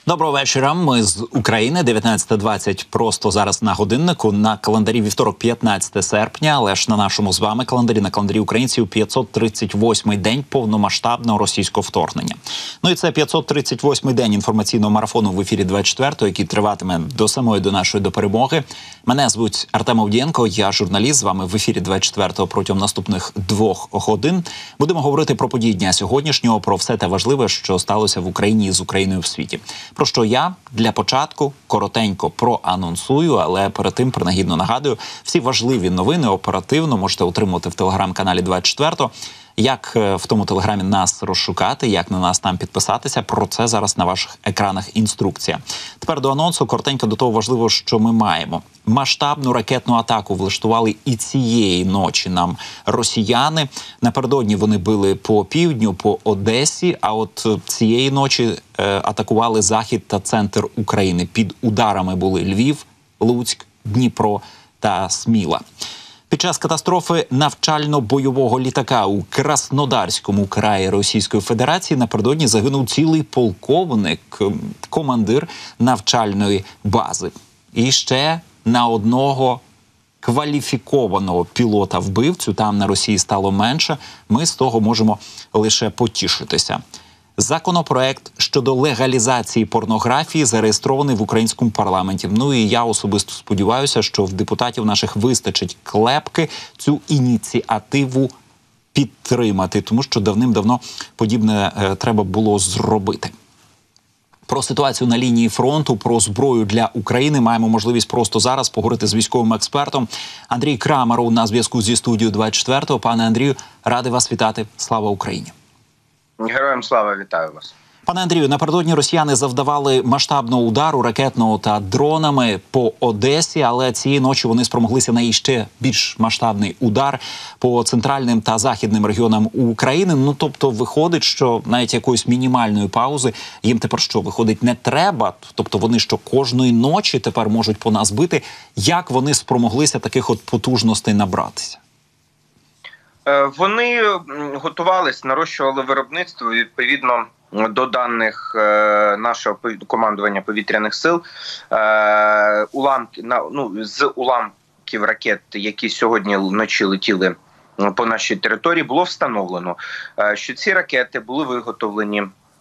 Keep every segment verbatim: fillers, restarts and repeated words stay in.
Доброго вечора. Ми з України. дев'ятнадцята двадцять просто зараз на годиннику. На календарі вівторок, п'ятнадцяте серпня, але ж на нашому з вами календарі, на календарі українців, п'ятсот тридцять восьмий день повномасштабного російського вторгнення. Ну і це п'ятсот тридцять восьмий день інформаційного марафону в ефірі двадцять четвертого, який триватиме до самої, до нашої, до перемоги. Мене звуть Артем Авдієнко, я журналіст, з вами в ефірі двадцять четвертого протягом наступних двох годин. Будемо говорити про події дня сьогоднішнього, про все те важливе, що сталося в Україні і з Україною в світі. Про що я для початку коротенько проанонсую, але перед тим принагідно нагадую, всі важливі новини оперативно можете отримувати в телеграм-каналі двадцять четвертого. Як в тому телеграмі нас розшукати, як на нас там підписатися, про це зараз на ваших екранах інструкція. Тепер до анонсу, коротенько до того важливого, що ми маємо. Масштабну ракетну атаку влаштували і цієї ночі нам росіяни. Напередодні вони били по півдню, по Одесі, а от цієї ночі е, атакували захід та центр України. Під ударами були Львів, Луцьк, Дніпро та Сміла. Під час катастрофи навчально-бойового літака у Краснодарському краї Російської Федерації напередодні загинув цілий полковник, командир навчальної бази. І ще на одного кваліфікованого пілота-вбивцю там на Росії стало менше. Ми з того можемо лише потішитися. Законопроект щодо легалізації порнографії зареєстрований в українському парламенті. Ну і я особисто сподіваюся, що в депутатів наших вистачить клепки цю ініціативу підтримати, тому що давним-давно подібне е, треба було зробити. Про ситуацію на лінії фронту, про зброю для України маємо можливість просто зараз поговорити з військовим експертом. Андрій Крамаров на зв'язку зі студією двадцять четвертого. Пане Андрію, радий вас вітати. Слава Україні! Героям слава, вітаю вас. Пане Андрію, напередодні росіяни завдавали масштабного удару ракетного та дронами по Одесі, але цієї ночі вони спромоглися на іще більш масштабний удар по центральним та західним регіонам України. Ну, тобто, виходить, що навіть якоїсь мінімальної паузи їм тепер що, виходить, не треба? Тобто вони що, кожної ночі тепер можуть по нас бити? Як вони спромоглися таких от потужностей набратися? Вони готувались, нарощували виробництво, відповідно до даних нашого командування повітряних сил, уламки, ну, з уламків ракет, які сьогодні вночі летіли по нашій території, було встановлено, що ці ракети були виготовлені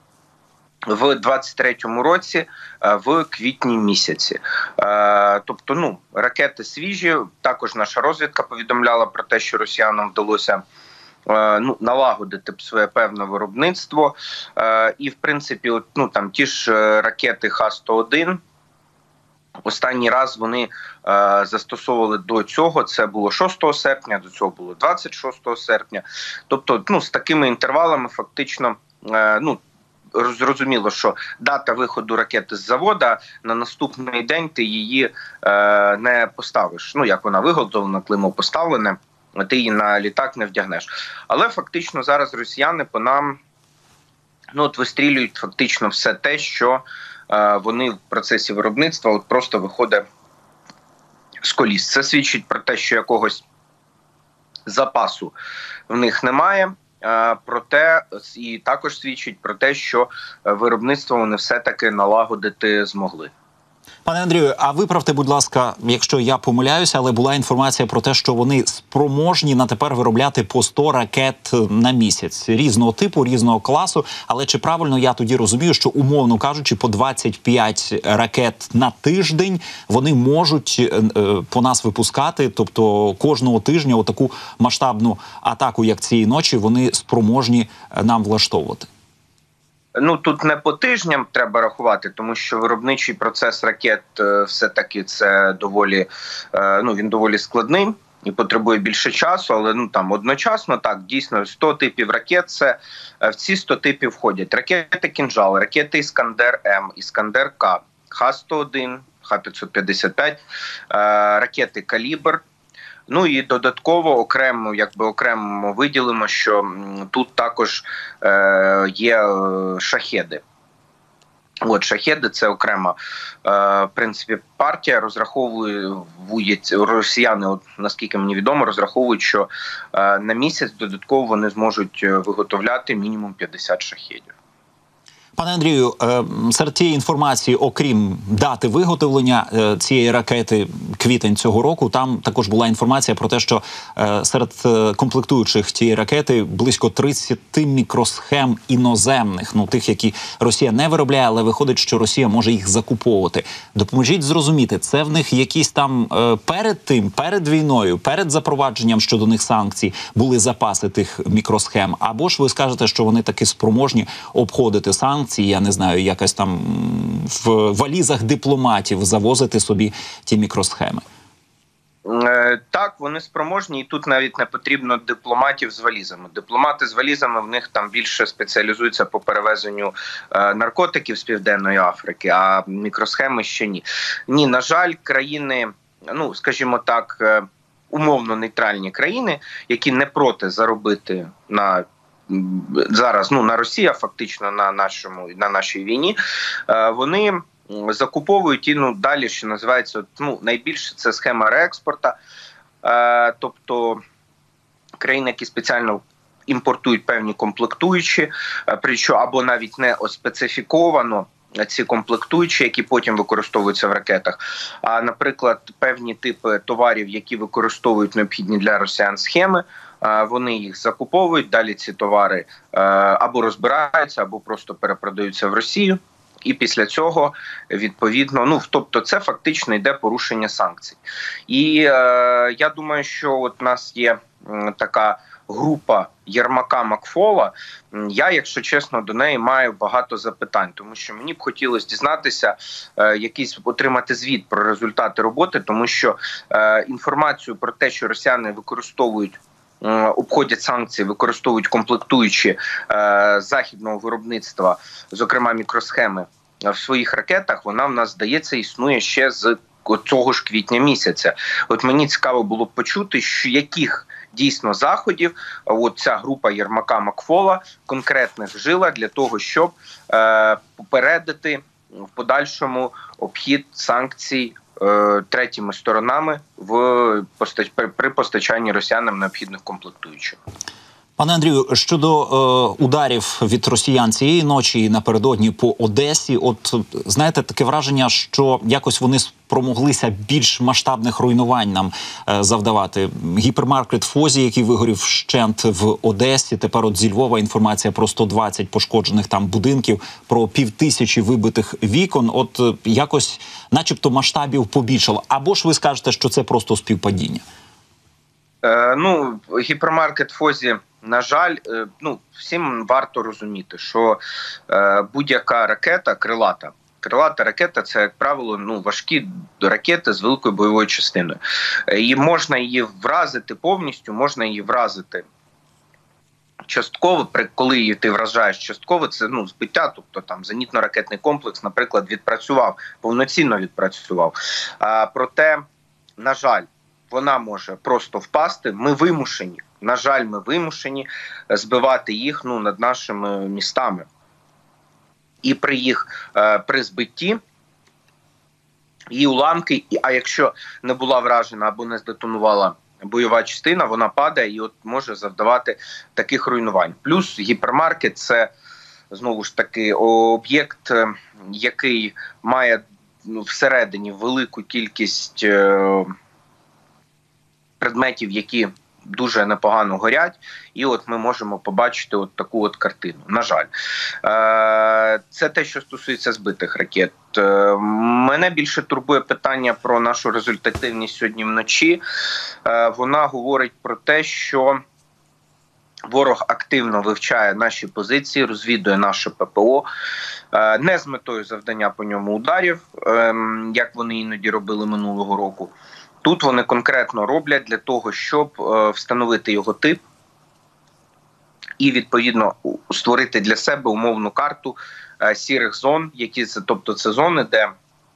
в двадцять третьому році, в квітні місяці. Тобто, ну, ракети свіжі. Також наша розвідка повідомляла про те, що росіянам вдалося ну, налагодити своє певне виробництво. І, в принципі, от, ну, там ті ж ракети Х сто один, останній раз вони е, застосовували до цього, це було шостого серпня, до цього було двадцять шостого серпня. Тобто, ну, з такими інтервалами фактично, е, ну, зрозуміло, що дата виходу ракети з завода, на наступний день ти її е, не поставиш. Ну, як вона виготовлена, клеймо поставлене, ти її на літак не вдягнеш. Але фактично зараз росіяни по нам, ну, от вистрілюють фактично все те, що е, вони в процесі виробництва от просто виходить з коліс. Це свідчить про те, що якогось запасу в них немає. Проте і також свідчить про те, що виробництво вони все-таки налагодити змогли. Пане Андрію, а виправте, будь ласка, якщо я помиляюся, але була інформація про те, що вони спроможні на тепер виробляти по сто ракет на місяць. Різного типу, різного класу. Але чи правильно я тоді розумію, що, умовно кажучи, по двадцять п'ять ракет на тиждень вони можуть е, по нас випускати? Тобто кожного тижня отаку масштабну атаку, як цієї ночі, вони спроможні нам влаштовувати? Ну, тут не по тижням треба рахувати, тому що виробничий процес ракет все-таки це доволі, ну, він доволі складний і потребує більше часу, але ну там одночасно, так, дійсно, сто типів ракет, це в ці сто типів входять ракети «Кінжал», ракети «Іскандер-М», «Іскандер-К», Х сто один, Х п'ятсот п'ятдесят п'ять, ракети «Калібр». Ну і додатково окремо, якби окремо виділимо, що тут також е, є шахеди. От шахеди – це окрема, е, в принципі, партія. Розраховують росіяни, от, наскільки мені відомо, розраховують, що е, на місяць додатково вони зможуть виготовляти мінімум п'ятдесят шахедів. Пане Андрію, серед тієї інформації, окрім дати виготовлення цієї ракети квітень цього року, там також була інформація про те, що серед комплектуючих тієї ракети близько тридцять мікросхем іноземних, ну тих, які Росія не виробляє, але виходить, що Росія може їх закуповувати. Допоможіть зрозуміти, це в них якісь там перед тим, перед війною, перед запровадженням щодо них санкцій були запаси тих мікросхем, або ж ви скажете, що вони таки спроможні обходити санкції, я не знаю, якось там в валізах дипломатів завозити собі ті мікросхеми? Так, вони спроможні, і тут навіть не потрібно дипломатів з валізами. Дипломати з валізами, в них там більше спеціалізуються по перевезенню е, наркотиків з Південної Африки, а мікросхеми ще ні. Ні, на жаль, країни, ну, скажімо так, е, умовно нейтральні країни, які не проти заробити на зараз, ну, на Росії, фактично на нашому, на нашій війні, е, вони закуповують і, ну, далі, що називається, ну, найбільше це схема реекспорта, е, тобто країни, які спеціально імпортують певні комплектуючі, е, причому або навіть не специфіковано ці комплектуючі, які потім використовуються в ракетах, а, наприклад, певні типи товарів, які використовують необхідні для росіян схеми, е, вони їх закуповують, далі ці товари е, або розбираються, або просто перепродаються в Росію. І після цього, відповідно, ну, тобто це фактично йде порушення санкцій. І е, я думаю, що от у нас є м, така група Єрмака Макфола. Я, якщо чесно, до неї маю багато запитань, тому що мені б хотілося дізнатися, е, якийсь отримати звіт про результати роботи, тому що е, інформацію про те, що росіяни використовують, обходять санкції, використовують комплектуючі е, західного виробництва, зокрема мікросхеми, в своїх ракетах, вона в нас, здається, існує ще з цього ж квітня місяця. От мені цікаво було б почути, що яких дійсно заходів от ця група Єрмака Макфола конкретних вжила для того, щоб е, попередити в подальшому обхід санкцій е, третіми сторонами в постач... при постачанні росіянам необхідних комплектуючих. Пане Андрію, щодо е, ударів від росіян цієї ночі і напередодні по Одесі, от, знаєте, таке враження, що якось вони спромоглися більш масштабних руйнувань нам е, завдавати. Гіпермаркет Фозі, який вигорів вщент в Одесі, тепер от зі Львова інформація про сто двадцять пошкоджених там будинків, про півтисячі вибитих вікон, от е, якось начебто масштабів побільшало. Або ж ви скажете, що це просто співпадіння? Е, ну, гіпермаркет Фозі, на жаль, ну, всім варто розуміти, що е, будь-яка ракета крилата, крилата ракета – це, як правило, ну, важкі ракети з великою бойовою частиною. І можна її вразити повністю, можна її вразити частково, коли її ти вражаєш частково, це, ну, збиття, тобто там зенітно-ракетний комплекс, наприклад, відпрацював, повноцінно відпрацював. А, проте, на жаль, вона може просто впасти, ми вимушені, на жаль, ми вимушені збивати їх, ну, над нашими містами. І при їх, е, при збитті, її уламки, а якщо не була вражена або не здетонувала бойова частина, вона падає і от може завдавати таких руйнувань. Плюс гіпермаркет – це, знову ж таки, об'єкт, який має, ну, всередині велику кількість е, предметів, які дуже непогано горять, і от ми можемо побачити от таку от картину. На жаль. Це те, що стосується збитих ракет. Мене більше турбує питання про нашу результативність сьогодні вночі. Вона говорить про те, що ворог активно вивчає наші позиції, розвідує наше ППО, не з метою завдання по ньому ударів, як вони іноді робили минулого року. Тут вони конкретно роблять для того, щоб е, встановити його тип і, відповідно, створити для себе умовну карту е, сірих зон, які це, тобто це зони, де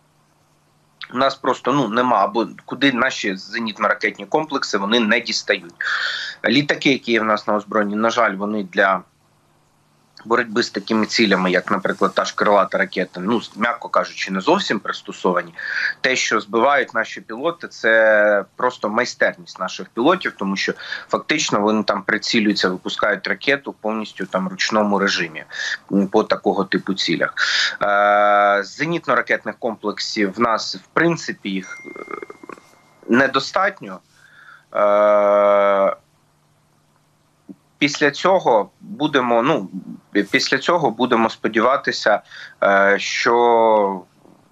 у нас просто, ну, нема, або куди наші зенітно-ракетні комплекси вони не дістають. Літаки, які є в нас на озброєнні, на жаль, вони для боротьби з такими цілями, як, наприклад, та ж крилата ракета, ну, м'яко кажучи, не зовсім пристосовані. Те, що збивають наші пілоти, це просто майстерність наших пілотів, тому що фактично вони там прицілюються, випускають ракету повністю там в ручному режимі по такого типу цілях. Е, зенітно-ракетних комплексів в нас, в принципі, їх недостатньо. Е, Після цього будемо, ну, після цього будемо сподіватися, що,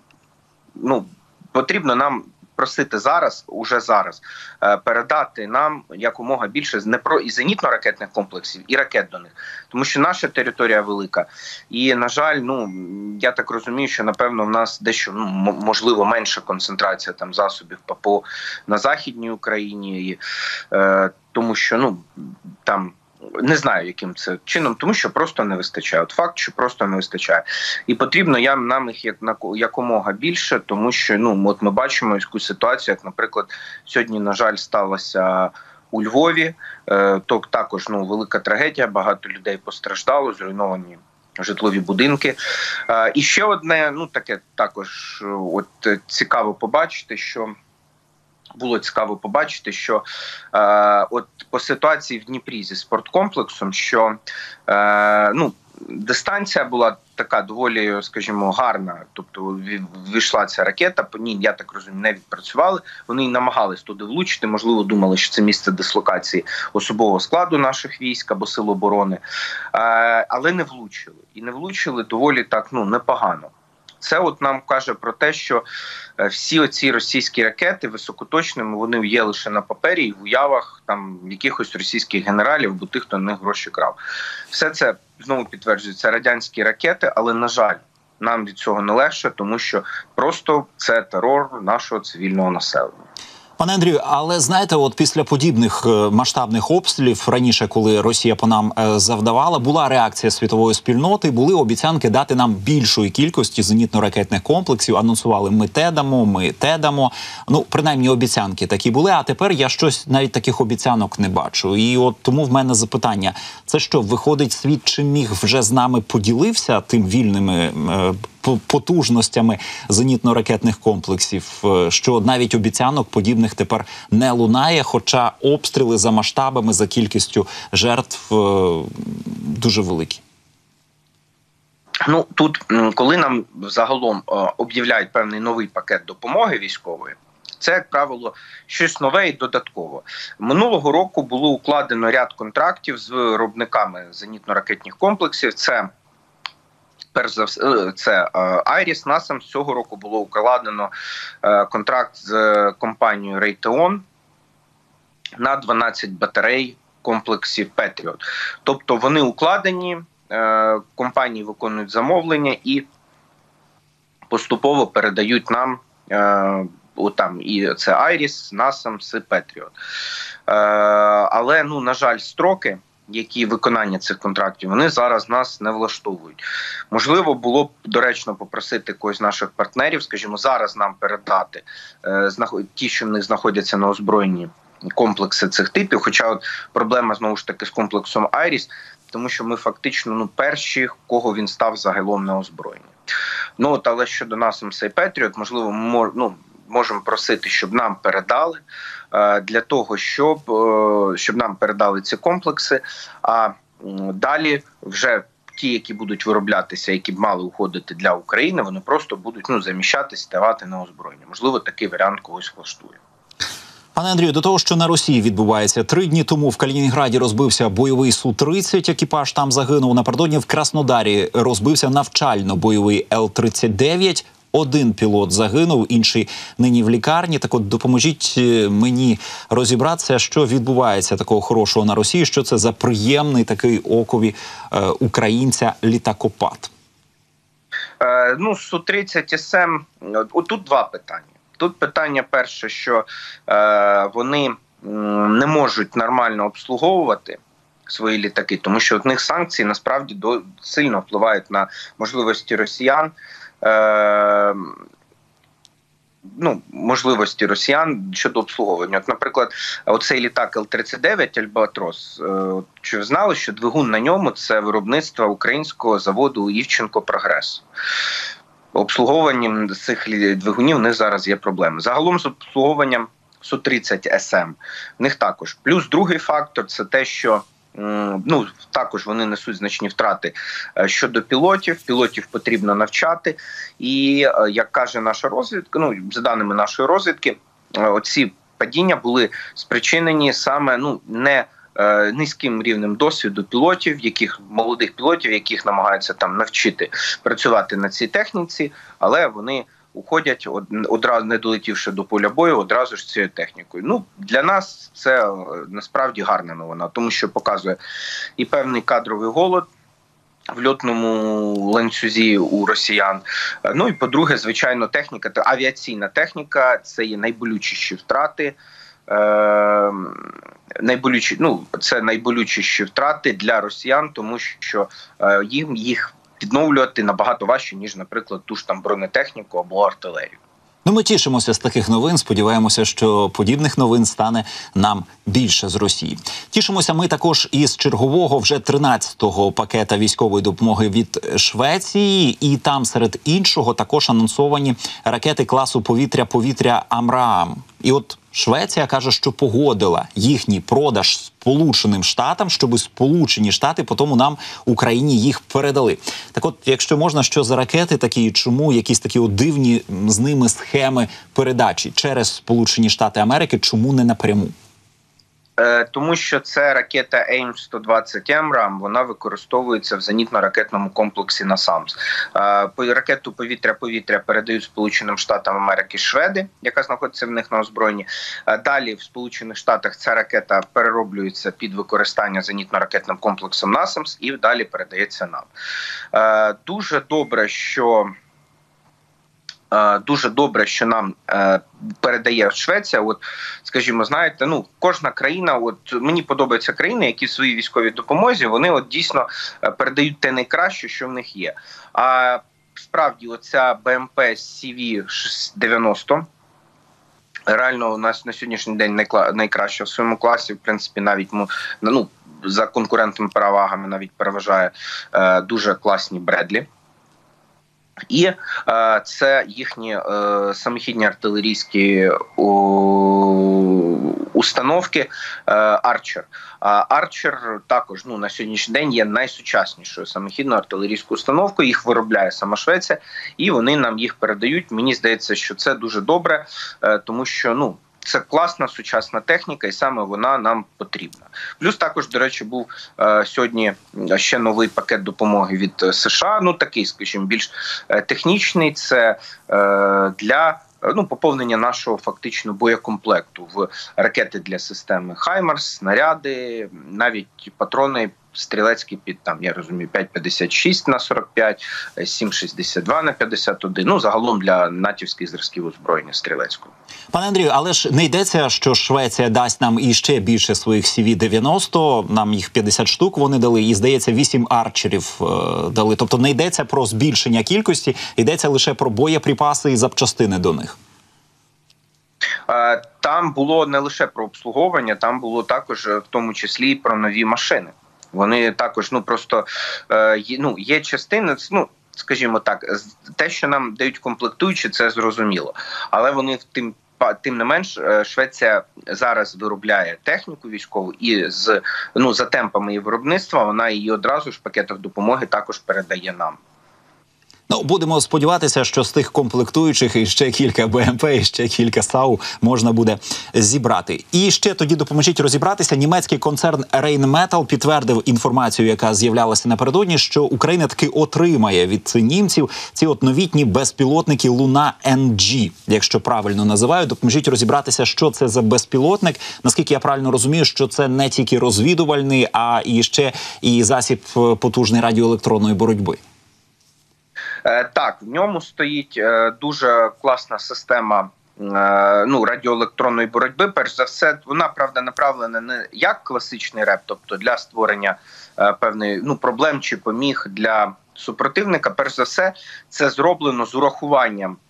ну, потрібно нам просити зараз, уже зараз, передати нам якомога більше не про і зенітно-ракетних комплексів, і ракет до них. Тому що наша територія велика. І, на жаль, ну, я так розумію, що, напевно, в нас дещо, ну, можливо, менша концентрація там засобів ППО на Західній Україні. І, е, тому що, ну, там, не знаю, яким це чином, тому що просто не вистачає. От факт, що просто не вистачає. І потрібно я, нам їх як, якомога більше, тому що, ну, от ми бачимо яку ситуацію, як, наприклад, сьогодні, на жаль, сталося у Львові. Е, то також, ну, велика трагедія, багато людей постраждало, зруйновані житлові будинки. Е, і ще одне, ну, таке також от цікаво побачити, що було цікаво побачити, що е, от по ситуації в Дніпрі зі спорткомплексом, що е, ну, дистанція була така доволі, скажімо, гарна. Тобто війшла ця ракета, по ній, я так розумію, не відпрацювали. Вони й намагались туди влучити, можливо, думали, що це місце дислокації особового складу наших військ або сил оборони, е, але не влучили. І не влучили доволі так, ну, непогано. Це от нам каже про те, що всі оці російські ракети високоточними, вони є лише на папері і в уявах там якихось російських генералів, або тих, хто на них гроші крав. Все це, знову підтверджується, радянські ракети, але, на жаль, нам від цього не легше, тому що просто це терор нашого цивільного населення. Пане Андрію, але знаєте, от після подібних масштабних обстрілів раніше, коли Росія по нам завдавала, була реакція світової спільноти, були обіцянки дати нам більшої кількості зенітно-ракетних комплексів. Анонсували, ми те дамо, ми те дамо. Ну, принаймні, обіцянки такі були, а тепер я щось, навіть таких обіцянок не бачу. І от тому в мене запитання, це що, виходить, світ чи міг вже з нами поділився тим вільними е, потужностями зенітно-ракетних комплексів, що навіть обіцянок подібних тепер не лунає, хоча обстріли за масштабами, за кількістю жертв дуже великі? Ну, тут, коли нам загалом об'являють певний новий пакет допомоги військової, це, як правило, щось нове і додатково. Минулого року було укладено ряд контрактів з виробниками зенітно-ракетних комплексів. Це Перш за все, це Айріс. Насам з цього року було укладено контракт з компанією Raytheon на дванадцять батарей комплексів Петріот. Тобто вони укладені, компанії виконують замовлення і поступово передають нам там і це Айріс, Насам, це Петріот. Але, ну, на жаль, строки, які виконання цих контрактів, вони зараз нас не влаштовують. Можливо, було б доречно попросити когось з наших партнерів, скажімо, зараз нам передати е, ті, що в них знаходяться на озброєнні комплекси цих типів, хоча от проблема, знову ж таки, з комплексом Айріс, тому що ми фактично, ну, перші, кого він став загалом на озброєнні. Ну, от, але щодо нас, цей Петріот, можливо, ми мож, ну, можемо просити, щоб нам передали, для того, щоб, щоб нам передали ці комплекси, а далі вже ті, які будуть вироблятися, які б мали уходити для України, вони просто будуть, ну, заміщатись, ставати на озброєння. Можливо, такий варіант когось влаштує. Пане Андрію, до того, що на Росії відбувається. Три дні тому в Калінінграді розбився бойовий Су тридцять, екіпаж там загинув. Напередодні в Краснодарі розбився навчально-бойовий Л тридцять дев'ять. Один пілот загинув, інший нині в лікарні. Так от допоможіть мені розібратися, що відбувається такого хорошого на Росії, що це за приємний такий окові е, українця літакопад. Е, ну, Су тридцять С М, тут два питання. Тут питання перше, що е, вони не можуть нормально обслуговувати свої літаки, тому що в них санкції насправді до, сильно впливають на можливості росіян ну, можливості росіян щодо обслуговування. От, наприклад, оцей літак Ел тридцять дев'ять Альбатрос, чи ви знали, що двигун на ньому – це виробництво українського заводу Івченко Прогрес. Обслуговуванням цих двигунів в них зараз є проблеми. Загалом з обслуговуванням Су тридцять Ес Ем в них також. Плюс другий фактор – це те, що ну, також вони несуть значні втрати щодо пілотів. Пілотів потрібно навчати. І, як каже наша розвідка, ну, за даними нашої розвідки, оці падіння були спричинені саме ну, не низьким рівнем досвіду пілотів, яких молодих пілотів, яких намагаються там навчити працювати на цій техніці, але вони уходять, одразу не долетівши до поля бою, одразу ж цією технікою. Ну, для нас це насправді гарна новина, тому що показує і певний кадровий голод в льотному ланцюзі у росіян. Ну і по-друге, звичайно, техніка, авіаційна техніка, це є найболючіші втрати. Е, найболючі, ну, це найболючіші втрати для росіян, тому що е, їм їх відновлювати набагато важче, ніж, наприклад, ту ж там бронетехніку або артилерію. Ну, ми тішимося з таких новин, сподіваємося, що подібних новин стане нам більше з Росії. Тішимося ми також із чергового вже тринадцятого пакета військової допомоги від Швеції. І там, серед іншого, також анонсовані ракети класу повітря-повітря «Амраам». І от Швеція каже, що погодила їхній продаж Сполученим Штатам, щоб Сполучені Штати потім нам, Україні, їх передали. Так от, якщо можна, що за ракети такі, чому якісь такі от дивні з ними схеми передачі через Сполучені Штати Америки, чому не напряму? Тому що це ракета Ейм сто двадцять Емрам, вона використовується в зенітно-ракетному комплексі «Насамс». Ракету повітря-повітря передають Сполученим Штатам Америки шведи, яка знаходиться в них на озброєнні. Далі в Сполучених Штатах ця ракета перероблюється під використання зенітно-ракетним комплексом «Насамс» і далі передається нам. Дуже добре, що... Дуже добре, що нам е, передає Швеція. От, скажімо, знаєте, ну кожна країна, от мені подобаються країни, які в своїй військовій допомозі вони от дійсно передають те найкраще, що в них є. А справді, оця Бе Ем Пе Сі Ві дев'яносто реально у нас на сьогоднішній день найкла... найкраща в своєму класі. В принципі, навіть ну за конкурентними перевагами навіть переважає е, дуже класні Бредлі. І е, це їхні е, самохідні артилерійські о, установки е, Арчер. Арчер також ну, на сьогоднішній день є найсучаснішою самохідною артилерійською установкою. Їх виробляє сама Швеція, і вони нам їх передають. Мені здається, що це дуже добре, е, тому що ну. Це класна сучасна техніка, і саме вона нам потрібна. Плюс також, до речі, був е, сьогодні ще новий пакет допомоги від США. Ну такий, скажімо, більш е, технічний. Це е, для ну поповнення нашого фактично боєкомплекту в ракети для системи «Хаймарс», снаряди, навіть патрони стрілецькі під там, я розумію, п'ять п'ятдесят шість на сорок п'ять, сім шістдесят два на п'ятдесят один. Ну загалом для натівських зразків озброєння стрілецького. Пане Андрію, але ж не йдеться, що Швеція дасть нам іще більше своїх Сі Ві дев'яносто, нам їх п'ятдесят штук вони дали, і, здається, вісім арчерів е, дали. Тобто не йдеться про збільшення кількості, йдеться лише про боєприпаси і запчастини до них. Там було не лише про обслуговування, там було також в тому числі і про нові машини. Вони також, ну просто е, ну, є частини, ну, скажімо так, те, що нам дають комплектуючі, це зрозуміло. Але вони тим, тим не менш, Швеція зараз виробляє техніку військову і з, ну, за темпами її виробництва вона її одразу ж в пакетах допомоги також передає нам. Ну, будемо сподіватися, що з тих комплектуючих і ще кілька Бе Ем Пе, і ще кілька САУ можна буде зібрати. І ще тоді допоможіть розібратися. Німецький концерн Rheinmetall підтвердив інформацію, яка з'являлася напередодні, що Україна таки отримає від німців ці от новітні безпілотники Луна Ен Джі, якщо правильно називаю. Допоможіть розібратися, що це за безпілотник. Наскільки я правильно розумію, що це не тільки розвідувальний, а і ще і засіб потужної радіоелектронної боротьби. Так, в ньому стоїть дуже класна система ну, радіоелектронної боротьби. Перш за все, вона, правда, направлена не як класичний реп, тобто для створення певних ну, проблем чи поміг для супротивника. Перш за все, це зроблено з урахуванням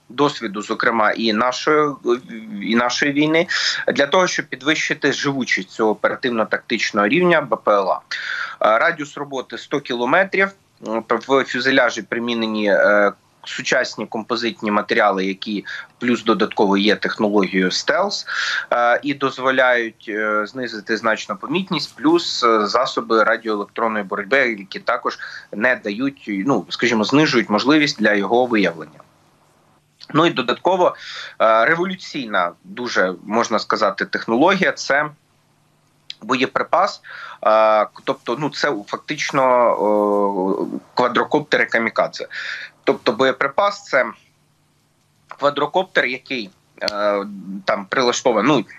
досвіду, зокрема, і нашої, і нашої війни, для того, щоб підвищити живучість цього оперативно-тактичного рівня БПЛА. Радіус роботи сто кілометрів, в фюзеляжі примінені сучасні композитні матеріали, які плюс додатково є технологією стелс, і дозволяють знизити значно помітність, плюс засоби радіоелектронної боротьби, які також не дають, ну, скажімо, знижують можливість для його виявлення. Ну і додатково революційна, дуже, можна сказати, технологія – це боєприпас, тобто, ну, це фактично квадрокоптери камікадзе. Тобто боєприпас – це квадрокоптер, який е, там прилаштований, ну,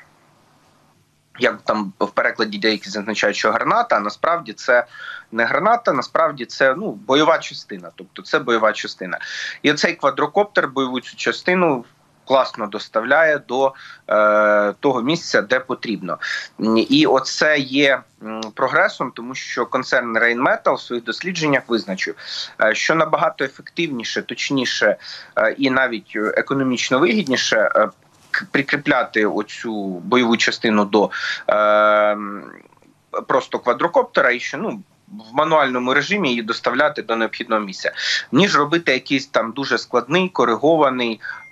як там в перекладі деякі зазначають, що граната, а насправді це не граната, насправді це, ну, бойова частина, тобто це бойова частина. І оцей квадрокоптер бойову цю частину класно доставляє до е, того місця, де потрібно. І оце є прогресом, тому що концерн Rheinmetall в своїх дослідженнях визначив, е, що набагато ефективніше, точніше е, і навіть економічно вигідніше е, прикріпляти оцю бойову частину до е, просто квадрокоптера і ще, ну, в мануальному режимі її доставляти до необхідного місця, ніж робити якийсь там дуже складний, коригований е,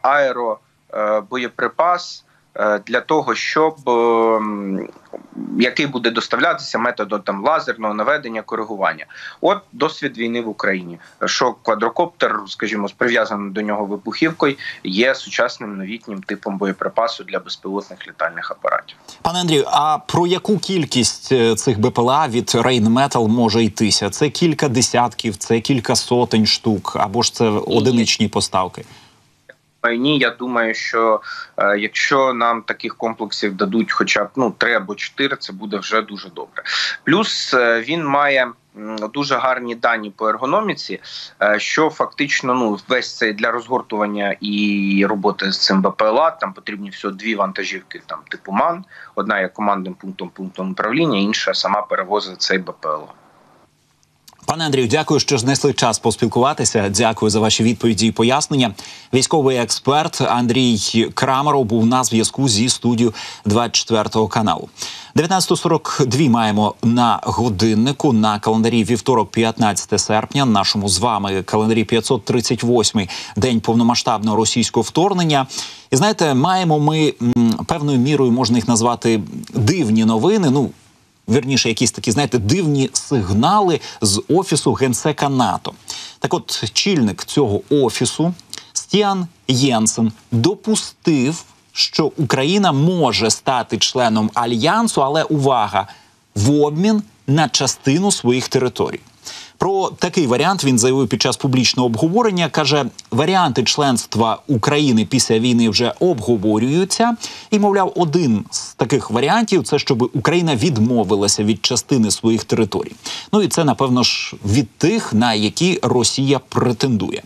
аеробоєприпас е, для того, щоб е, який буде доставлятися методом там лазерного наведення, коригування. От досвід війни в Україні. Що квадрокоптер, скажімо, з прив'язаним до нього вибухівкою, є сучасним новітнім типом боєприпасу для безпілотних літальних апаратів. Пане Андрію, а про яку кількість цих БПЛА від Rheinmetall може йтися? Це кілька десятків, це кілька сотень штук, або ж це одиничні поставки? Ні, я думаю, що е, якщо нам таких комплексів дадуть хоча б, ну, три або чотири, це буде вже дуже добре. Плюс е, він має м, дуже гарні дані по ергономіці, е, що фактично, ну, весь цей для розгортування і роботи з цим БПЛА, там потрібні всього дві вантажівки, там типу МАН, одна є командним пунктом, пунктом управління, інша сама перевозить цей БПЛА. Пане Андрію, дякую, що знайшли час поспілкуватися. Дякую за ваші відповіді і пояснення. Військовий експерт Андрій Крамаров був на зв'язку зі студією двадцять четвертого каналу. дев'ятнадцята сорок два маємо на годиннику. На календарі вівторок, п'ятнадцяте серпня. Нашому з вами календарі п'ятсот тридцять восьмий день повномасштабного російського вторгнення. І знаєте, маємо ми м, певною мірою, можна їх назвати, дивні новини. Ну, вірніше, якісь такі, знаєте, дивні сигнали з Офісу Генсека НАТО. Так от, чільник цього Офісу Стіан Єнсен допустив, що Україна може стати членом Альянсу, але, увага, в обмін на частину своїх територій. Про такий варіант він заявив під час публічного обговорення. Каже, варіанти членства України після війни вже обговорюються. І, мовляв, один з таких варіантів – це щоб Україна відмовилася від частини своїх територій. Ну і це, напевно ж, від тих, на які Росія претендує.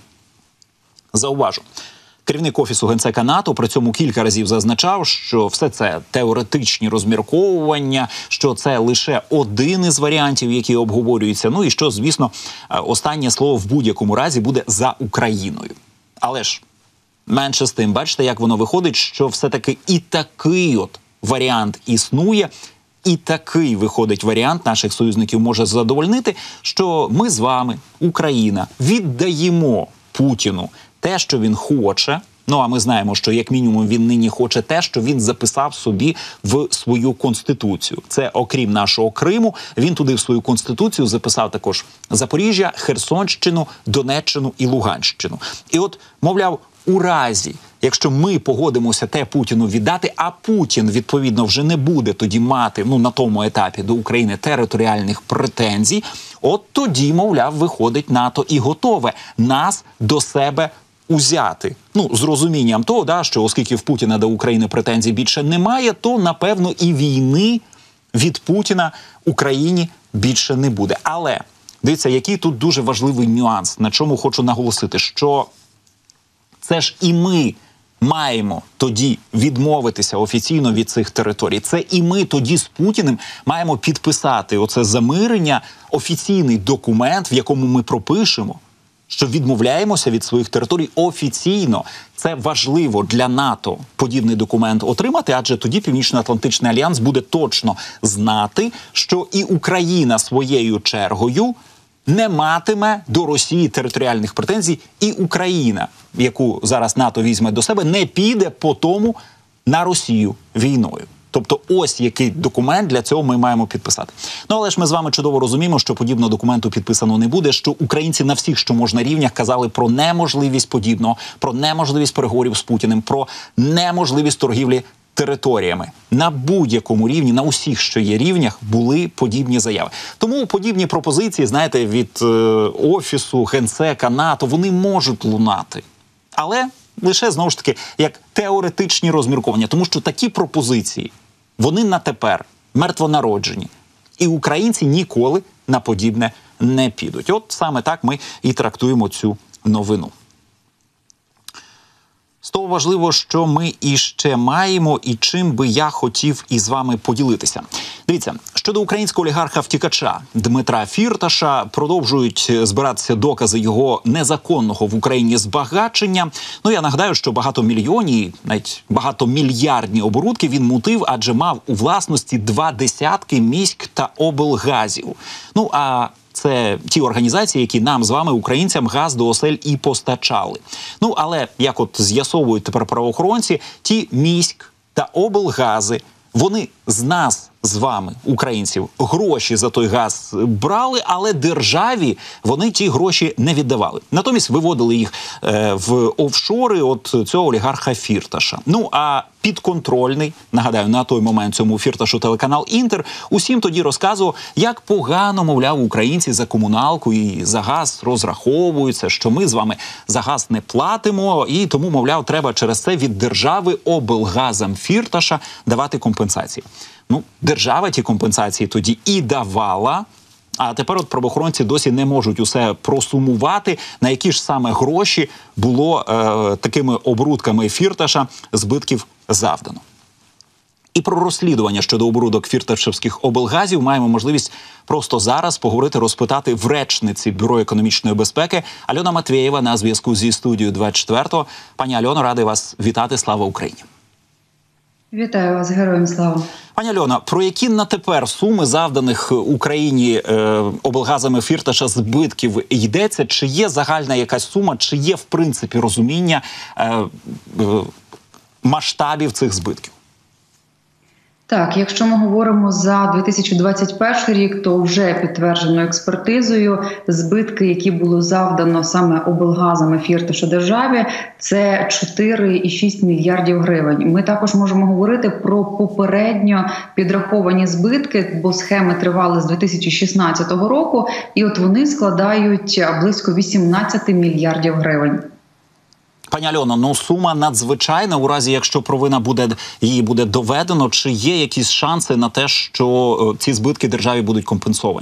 Зауважу. Керівник Офісу Генсека НАТО при цьому кілька разів зазначав, що все це теоретичні розмірковування, що це лише один із варіантів, які обговорюються, ну і що, звісно, останнє слово в будь-якому разі буде за Україною. Але ж, менше з тим, бачите, як воно виходить, що все-таки і такий от варіант існує, і такий, виходить, варіант наших союзників може задовольнити, що ми з вами, Україна, віддаємо Путіну те, що він хоче, ну а ми знаємо, що як мінімум він нині хоче те, що він записав собі в свою конституцію. Це окрім нашого Криму, він туди в свою конституцію записав також Запоріжжя, Херсонщину, Донеччину і Луганщину. І от, мовляв, у разі, якщо ми погодимося те Путіну віддати, а Путін, відповідно, вже не буде тоді мати, ну, на тому етапі до України територіальних претензій, от тоді, мовляв, виходить НАТО і готове нас до себе узяти. Ну, з розумінням того, да, що оскільки в Путіна до України претензій більше немає, то, напевно, і війни від Путіна Україні більше не буде. Але, дивіться, який тут дуже важливий нюанс, на чому хочу наголосити, що це ж і ми маємо тоді відмовитися офіційно від цих територій. Це і ми тоді з Путіним маємо підписати оце замирення, офіційний документ, в якому ми пропишемо, що відмовляємося від своїх територій офіційно. Це важливо для НАТО подібний документ отримати, адже тоді Північно-Атлантичний альянс буде точно знати, що і Україна своєю чергою не матиме до Росії територіальних претензій, і Україна, яку зараз НАТО візьме до себе, не піде по тому на Росію війною. Тобто ось який документ для цього ми маємо підписати. Ну, але ж ми з вами чудово розуміємо, що подібного документу підписано не буде, що українці на всіх, що можна рівнях, казали про неможливість подібного, про неможливість переговорів з Путіним, про неможливість торгівлі територіями. На будь-якому рівні, на усіх, що є рівнях, були подібні заяви. Тому подібні пропозиції, знаєте, від е, Офісу, Генсека, НАТО, вони можуть лунати. Але лише, знову ж таки, як теоретичні розмірковання. Тому що такі пропозиції, вони на тепер мертвонароджені. І українці ніколи на подібне не підуть. От саме так ми і трактуємо цю новину. З того важливо, що ми іще маємо і чим би я хотів із вами поділитися. Дивіться, щодо українського олігарха-втікача Дмитра Фірташа, продовжують збиратися докази його незаконного в Україні збагачення. Ну, я нагадаю, що багатомільйонні, навіть багатомільярдні оборудки він мутив, адже мав у власності два десятки міськ та облгазів. Ну, а це ті організації, які нам з вами, українцям, газ до осель і постачали. Ну, але, як от з'ясовують тепер правоохоронці, ті міськ та облгази, вони з нас, з вами, українців, гроші за той газ брали, але державі вони ті гроші не віддавали. Натомість виводили їх е, в офшори от цього олігарха Фірташа. Ну, а підконтрольний, нагадаю, на той момент цьому Фірташу телеканал «Інтер» усім тоді розказував, як погано, мовляв, українці за комуналку і за газ розраховуються, що ми з вами за газ не платимо, і тому, мовляв, треба через це від держави облгазам Фірташа давати компенсації. Ну, держава ті компенсації тоді і давала, а тепер от правоохоронці досі не можуть усе просумувати, на які ж саме гроші було е, такими оборудками Фірташа збитків завдано. І про розслідування щодо оборудок фірташевських облгазів маємо можливість просто зараз поговорити, розпитати в речниці Бюро економічної безпеки Альона Матвєєва на зв'язку зі студією двадцять четвертого. Пані Альоно, радий вас вітати. Слава Україні! Вітаю вас, героям слава. Пані Альона, про які на тепер суми завданих Україні е, облгазами Фірташа збитків йдеться? Чи є загальна якась сума, чи є в принципі розуміння е, е, масштабів цих збитків? Так, якщо ми говоримо за дві тисячі двадцять перший рік, то вже підтверджено експертизою збитки, які було завдано саме облгазами Фірташа державі, це чотири цілих шість мільярдів гривень. Ми також можемо говорити про попередньо підраховані збитки, бо схеми тривали з дві тисячі шістнадцятого року, і от вони складають близько вісімнадцять мільярдів гривень. Пані Альоно, ну сума надзвичайна, у разі якщо провина буде, її буде доведено, чи є якісь шанси на те, що ці збитки державі будуть компенсовані?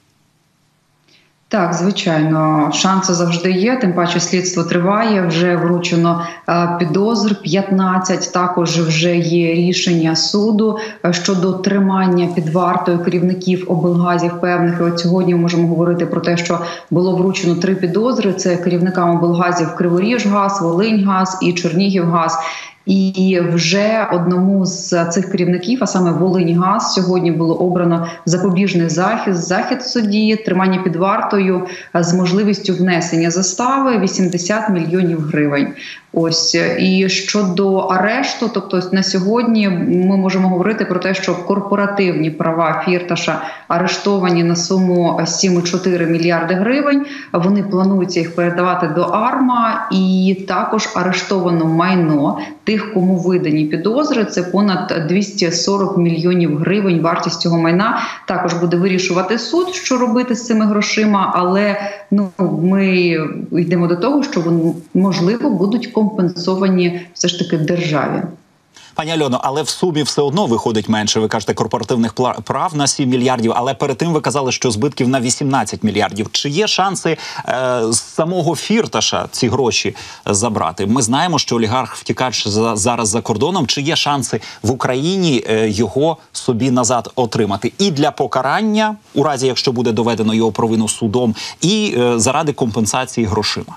Так, звичайно, шанси завжди є, тим паче слідство триває, вже вручено е, підозр п'ятнадцять, також вже є рішення суду щодо тримання під вартою керівників облгазів певних. І от сьогодні ми можемо говорити про те, що було вручено три підозри, це керівникам облгазів Криворіжгаз, Волиньгаз і Чернігівгаз. І вже одному з цих керівників, а саме Волиньгаз, сьогодні було обрано запобіжний захід, захід в суді, тримання під вартою з можливістю внесення застави вісімдесят мільйонів гривень. Ось. І щодо арешту, тобто на сьогодні ми можемо говорити про те, що корпоративні права Фірташа арештовані на суму сім цілих чотири мільярди гривень. Вони плануються їх передавати до АРМА, і також арештовано майно тих, кому видані підозри, це понад двісті сорок мільйонів гривень вартість цього майна. Також буде вирішувати суд, що робити з цими грошима, але ну ми йдемо до того, що вони, можливо, будуть компенсовані все ж таки державі. Пані Альоно, але в сумі все одно виходить менше. Ви кажете, корпоративних прав на сім мільярдів, але перед тим ви казали, що збитків на вісімнадцять мільярдів. Чи є шанси е, з самого Фірташа ці гроші забрати? Ми знаємо, що олігарх-втікач за, зараз за кордоном. Чи є шанси в Україні е, його собі назад отримати? І для покарання, у разі, якщо буде доведено його провину судом, і е, заради компенсації грошима?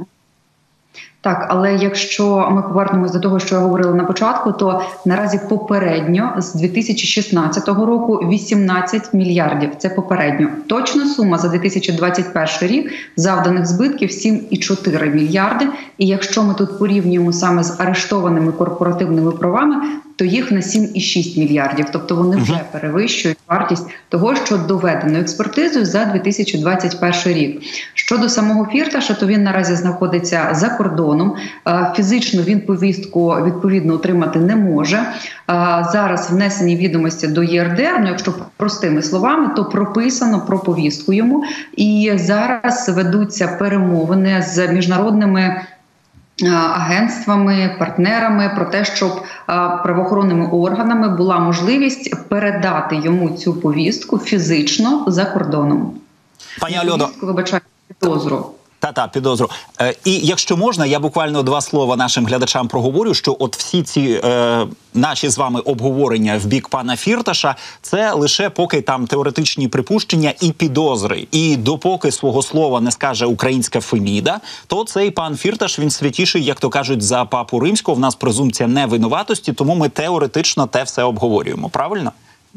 Так, але якщо ми повернемось до того, що я говорила на початку, то наразі попередньо з дві тисячі шістнадцятого року вісімнадцять мільярдів. Це попередньо. Точна сума за дві тисячі двадцять перший рік завданих збитків сім і чотири мільярди. І якщо ми тут порівнюємо саме з арештованими корпоративними правами, то їх на сім і шість мільярдів. Тобто вони вже перевищують вартість того, що доведено експертизою за дві тисячі двадцять перший рік. Щодо самого Фірташа, то він наразі знаходиться за кордоном. Фізично він повістку відповідно отримати не може. Зараз внесені відомості до Є Ер Де Ер, ну якщо простими словами, то прописано про повістку йому. І зараз ведуться перемовини з міжнародними агентствами, партнерами про те, щоб правоохоронними органами була можливість передати йому цю повістку фізично за кордоном. Пані Альоно, вибачаю, підозру. Та-та, підозру. Е, і якщо можна, я буквально два слова нашим глядачам проговорю, що от всі ці е, наші з вами обговорення в бік пана Фірташа, це лише поки там теоретичні припущення і підозри. І допоки свого слова не скаже українська Феміда, то цей пан Фірташ, він святіший, як то кажуть, за папу римського. В нас презумпція невинуватості, тому ми теоретично те все обговорюємо. Правильно?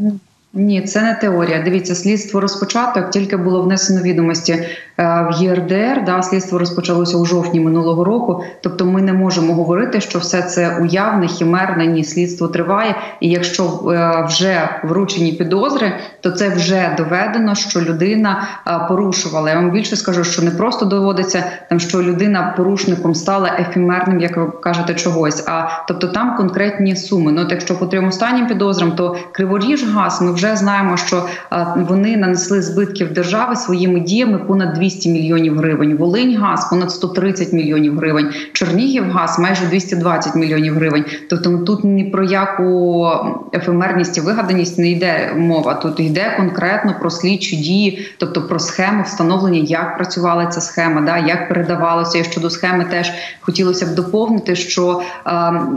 Ні, це не теорія. Дивіться, слідство розпочато, як тільки було внесено відомості е, в Є Ер Де Ер, да, слідство розпочалося у жовтні минулого року, тобто ми не можемо говорити, що все це уявне, хімерне, ні, слідство триває, і якщо е, вже вручені підозри, то це вже доведено, що людина е, порушувала. Я вам більше скажу, що не просто доводиться, там, що людина порушником стала ефемерним, як ви кажете, чогось, а тобто там конкретні суми. Ну, от якщо по трьом останнім підозрам, то Криворіжгаз, ми вже Вже знаємо, що вони нанесли збитків держави своїми діями понад двісті мільйонів гривень. Волиньгаз – понад сто тридцять мільйонів гривень. Чернігівгаз – майже двісті двадцять мільйонів гривень. Тобто тут ні про яку ефемерність і вигаданість не йде мова. Тут йде конкретно про слідчі дії, тобто про схему встановлення, як працювала ця схема, да, як передавалося. І щодо схеми теж хотілося б доповнити, що е,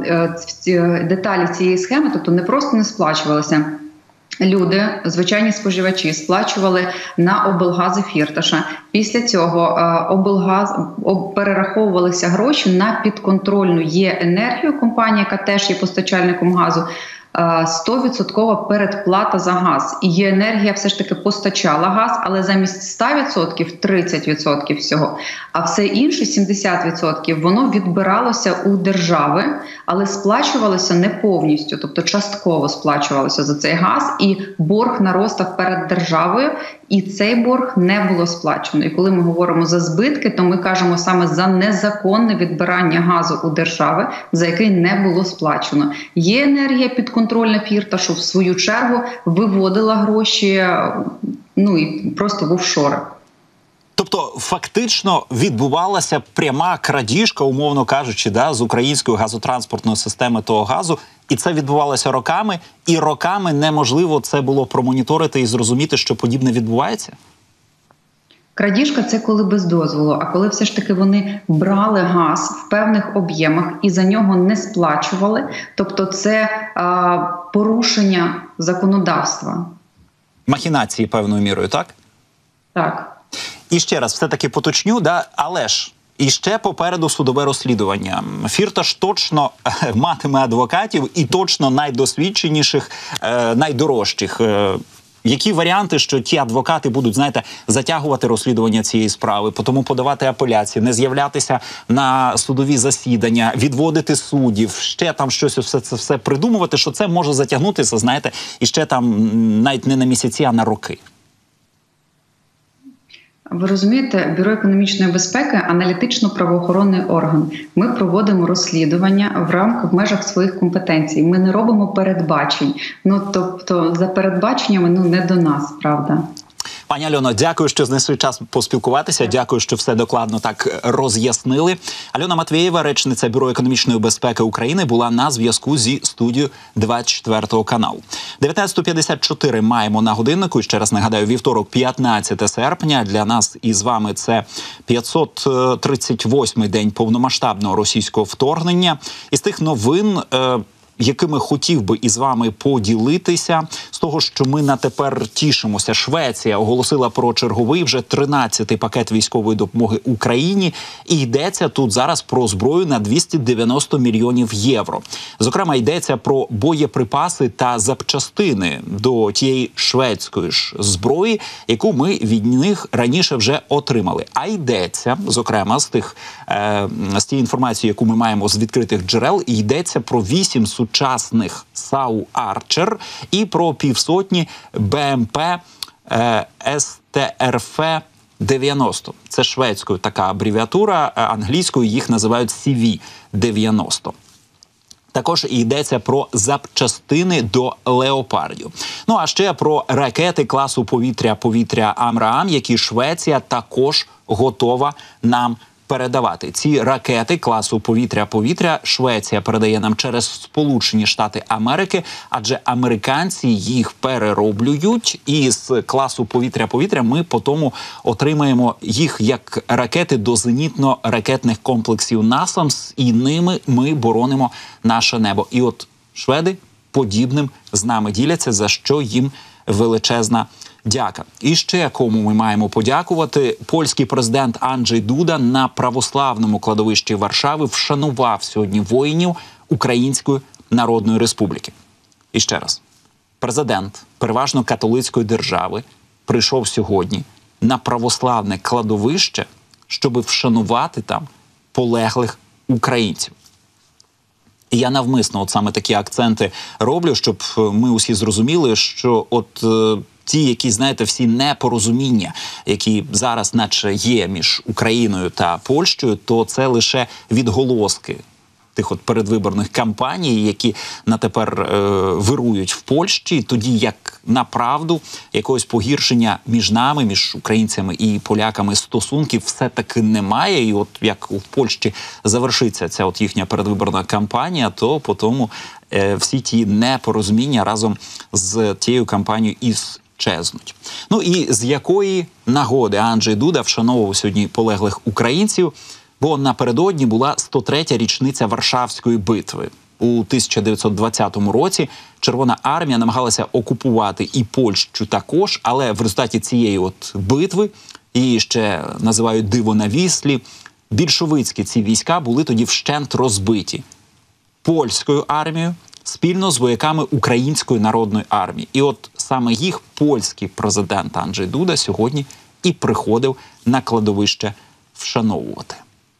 е, деталі цієї схеми, тобто не просто не сплачувалися. Люди, звичайні споживачі, сплачували на облгази Фірташа. Після цього облгаз перераховувалися гроші на підконтрольну Є Енергію, компанія, яка теж є постачальником газу. сто відсотків передплата за газ. І Є Енергія все ж таки постачала газ, але замість ста відсотків – тридцять відсотків всього. А все інше, сімдесят відсотків, воно відбиралося у держави, але сплачувалося не повністю, тобто частково сплачувалося за цей газ, і борг наростав перед державою, і цей борг не було сплачено. І коли ми говоримо за збитки, то ми кажемо саме за незаконне відбирання газу у держави, за який не було сплачено. Є Енергія підконтрольна Фірташу, в свою чергу, виводила гроші, ну і просто в офшори. Тобто, фактично, відбувалася пряма крадіжка, умовно кажучи, да, з української газотранспортної системи того газу, і це відбувалося роками, і роками неможливо це було промоніторити і зрозуміти, що подібне відбувається? Крадіжка – це коли без дозволу, а коли все ж таки вони брали газ в певних об'ємах і за нього не сплачували, тобто це а, порушення законодавства. Махінації певною мірою, так? Так. І ще раз, все-таки поточню, да? Але ж і ще попереду судове розслідування. Фірташ точно е, матиме адвокатів і точно найдосвідченіших, е, найдорожчих. Е, Які варіанти, що ті адвокати будуть, знаєте, затягувати розслідування цієї справи, тому подавати апеляції, не з'являтися на судові засідання, відводити суддів, ще там щось все це все придумувати, що це може затягнутися, знаєте, і ще там навіть не на місяці, а на роки. Ви розумієте, Бюро економічної безпеки – аналітично-правоохоронний орган. Ми проводимо розслідування в рамках, в межах своїх компетенцій. Ми не робимо передбачень. Ну, тобто, за передбаченнями, ну, не до нас, правда. Пані Альоно, дякую, що знайшли час поспілкуватися. Дякую, що все докладно так роз'яснили. Альона Матвєєва, речниця Бюро економічної безпеки України, була на зв'язку зі студією двадцять четвертого каналу. дев'ятнадцята п'ятдесят чотири маємо на годиннику. І ще раз нагадаю, вівторок, п'ятнадцяте серпня. Для нас і з вами це п'ятсот тридцять восьмий день повномасштабного російського вторгнення. Із тих новин, е якими хотів би із вами поділитися, з того, що ми на тепер тішимося. Швеція оголосила про черговий вже тринадцятий пакет військової допомоги Україні. І йдеться тут зараз про зброю на двісті дев'яносто мільйонів євро. Зокрема, йдеться про боєприпаси та запчастини до тієї шведської ж зброї, яку ми від них раніше вже отримали. А йдеться, зокрема, з тих е, з тієї інформації, яку ми маємо з відкритих джерел, йдеться про вісім сучасних САУ «Арчер» і про півсотні БМП е, ес те ер еф дев'яносто. Це шведською така абревіатура, англійською їх називають сі ві дев'яносто. Також йдеться про запчастини до «Леопардів». Ну, а ще про ракети класу повітря-повітря «Амраам», які Швеція також готова нам передавати. Ці ракети класу повітря-повітря Швеція передає нам через Сполучені Штати Америки, адже американці їх перероблюють, і з класу повітря-повітря ми потім отримаємо їх як ракети до зенітно-ракетних комплексів «Насамс», і ними ми боронимо наше небо. І от шведи подібним з нами діляться, за що їм величезна дяка. І ще кому ми маємо подякувати. Польський президент Анджей Дуда на православному кладовищі Варшави вшанував сьогодні воїнів Української Народної Республіки. І ще раз. Президент переважно католицької держави прийшов сьогодні на православне кладовище, щоб вшанувати там полеглих українців. І я навмисно от саме такі акценти роблю, щоб ми усі зрозуміли, що от е, ті, які, знаєте, всі непорозуміння, які зараз наче є між Україною та Польщею, то це лише відголоски тих от передвиборних кампаній, які на тепер е, вирують в Польщі, тоді як направду якогось погіршення між нами, між українцями і поляками стосунків все-таки немає. І от як у Польщі завершиться ця от їхня передвиборна кампанія, то по тому е, всі ті непорозуміння разом з тією кампанією і щезнуть. Ну і з якої нагоди Анджей Дуда вшановував сьогодні полеглих українців? Бо напередодні була сто третя річниця Варшавської битви. У тисяча дев'ятсот двадцятому році Червона армія намагалася окупувати і Польщу також, але в результаті цієї от битви, її ще називають «диво на Віслі», більшовицькі ці війська були тоді вщент розбиті польською армією спільно з вояками Української народної армії. І от саме їх польський президент Анджей Дуда сьогодні і приходив на кладовище вшановувати.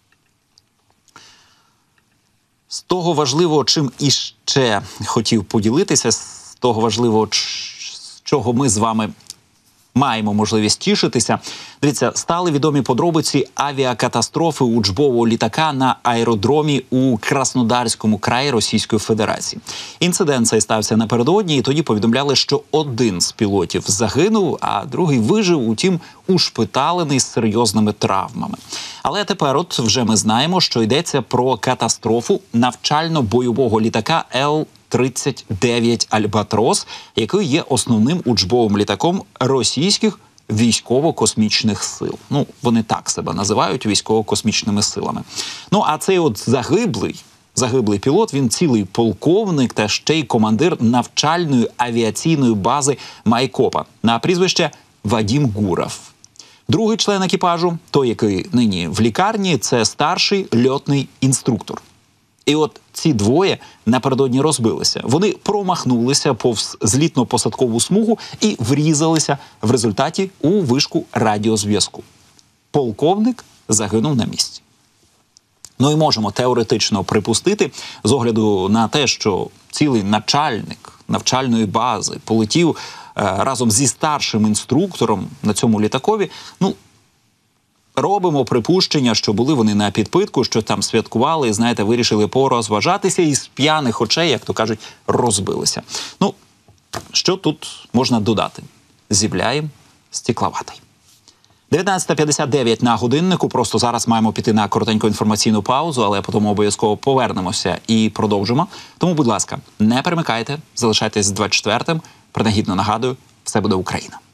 З того важливого, чим іще хотів поділитися, з того важливого, з чого ми з вами маємо можливість тішитися. Дивіться, стали відомі подробиці авіакатастрофи учбового літака на аеродромі у Краснодарському краї Російської Федерації. Інцидент цей стався напередодні, і тоді повідомляли, що один з пілотів загинув, а другий вижив, утім, ушпиталений з серйозними травмами. Але тепер от вже ми знаємо, що йдеться про катастрофу навчально-бойового літака Ел тридцять дев'ять «Альбатрос», який є основним учбовим літаком російських військово-космічних сил. Ну, вони так себе називають військово-космічними силами. Ну, а цей от загиблий, загиблий пілот, він цілий полковник та ще й командир навчальної авіаційної бази Майкопа на прізвище Вадім Гуров. Другий член екіпажу, той, який нині в лікарні, це старший льотний інструктор. І от ці двоє напередодні розбилися. Вони промахнулися повз злітно-посадкову смугу і врізалися в результаті у вишку радіозв'язку. Полковник загинув на місці. Ну і можемо теоретично припустити, з огляду на те, що цілий начальник навчальної бази полетів е, разом зі старшим інструктором на цьому літакові, ну, робимо припущення, що були вони на підпитку, що там святкували і, знаєте, вирішили порозважатися і з п'яних очей, як то кажуть, розбилися. Ну, що тут можна додати? Зівляємо, Стекловатий. дев'ятнадцята п'ятдесят дев'ять на годиннику. Просто зараз маємо піти на коротеньку інформаційну паузу, але потім обов'язково повернемося і продовжимо. Тому, будь ласка, не перемикайте, залишайтесь з двадцять четвертим. Принагідно нагадую, все буде Україна.